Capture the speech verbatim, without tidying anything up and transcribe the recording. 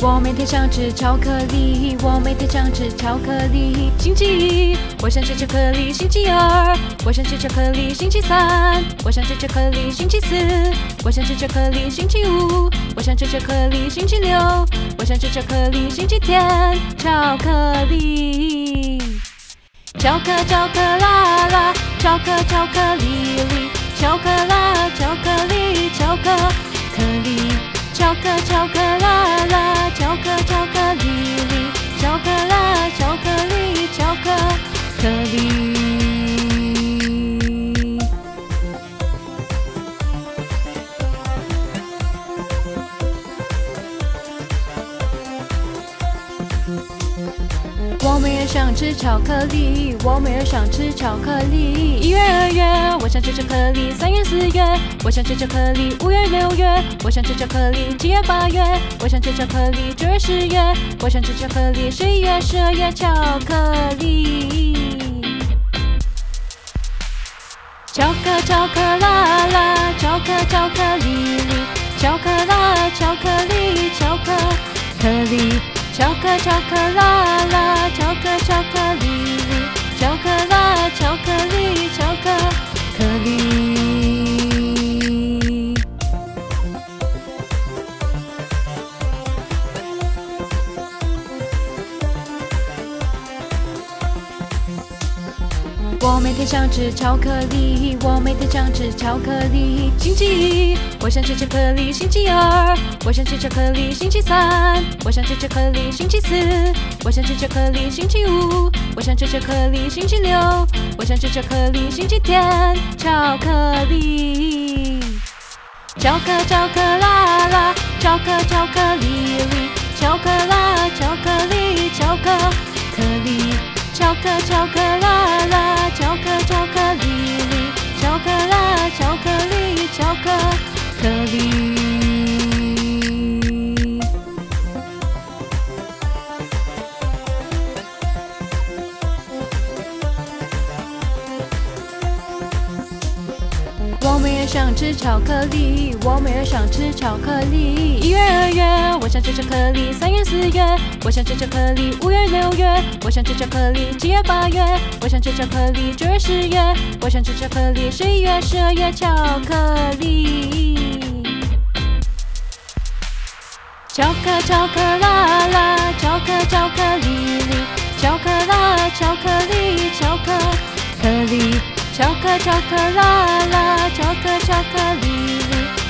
我每天想吃巧克力，我每天想吃巧克力。星期一，我想吃巧克力；星期二，我想吃巧克力；星期三，我想吃巧克力；星期四，我想吃巧克力；星期五，我想吃巧克力；星期六，我想吃巧克力；星期天，巧克力。巧克巧克啦啦，巧克巧克力里，巧克啦巧克力，巧克克力。巧克巧克啦啦，巧克巧克力里，巧克啦巧克力，巧克克力。我们也想吃巧克力，我们也想吃巧克力。一月、二月，我想吃巧克力；三月、四月，我想吃巧克力；五月、六月，我想吃巧克力；七月、八月，我想吃巧克力；九月、十月，我想吃巧克力；十一月、十二月，巧克力。巧克巧克啦啦，巧克巧克力里，巧克啦巧克力，巧克克力。巧克巧克啦啦，巧克巧克力里，巧克啦巧克力，巧克克力。我每天想吃巧克力，我每天想吃巧克力。星期一，我想吃巧克力；星期二，我想吃巧克力；星期三，我想吃巧克力；星期四，我想吃巧克力；星期五，我想吃巧克力；星期六，我想吃巧克力；星期天，巧克力。巧克巧克啦啦，巧克巧克力里，巧克啦巧克力，巧克克力。巧克巧克啦啦，巧克巧克力里，巧克啦巧克力，巧克克力。我们也想吃巧克力，我们也想吃巧克力。一月、二月，我想吃巧克力；三月、四月，我想吃巧克力；五月、六月，我想吃巧克力；七月、八月，我想吃巧克力；九月、十月，我想吃巧克力；十一月、十二月，巧克力。巧克巧克啦啦，巧克巧克力里，巧克啦巧克力，巧克克力。巧克巧克啦啦，巧克巧克力里，